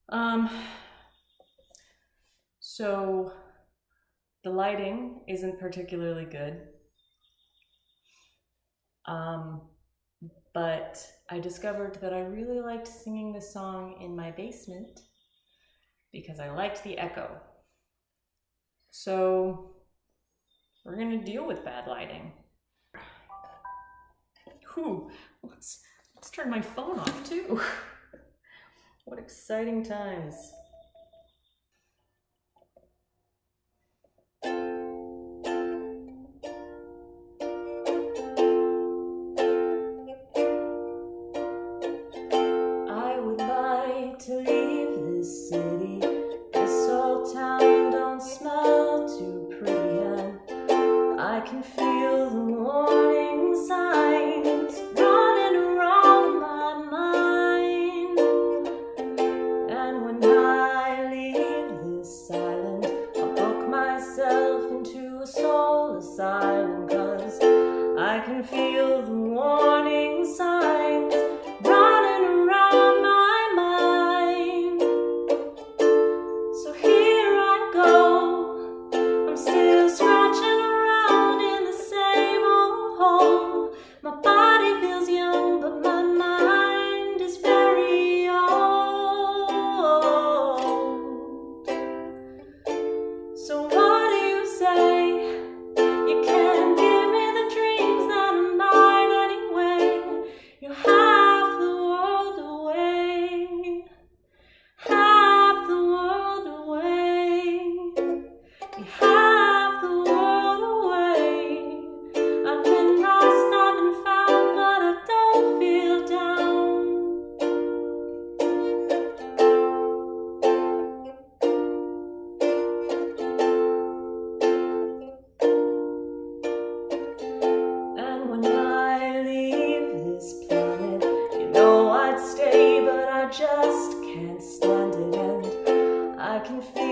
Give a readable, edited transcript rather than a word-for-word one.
Um, so the lighting isn't particularly good. But I discovered that I really liked singing this song in my basement because I liked the echo. So we're gonna deal with bad lighting. Whew, let's turn my phone off too. What exciting times. I would like to leave this city. This old town don't smell too pretty, and I can feel the warning signs running around my mind. And when I leave this island, I'll book myself into a soul asylum, 'cause I can feel the warning signs running around my mind. So here I go, I'm still scratching around in the same old hole. My body feels young, but my mind is very old. So what do you say? You can't give me the dreams that are mine anyway. You're half the world away, half the world away. You're half the world away. I've been lost, I've been found, but I don't feel down. And when I leave this planet, you know I'd stay, but I just can't stand it, and I can feel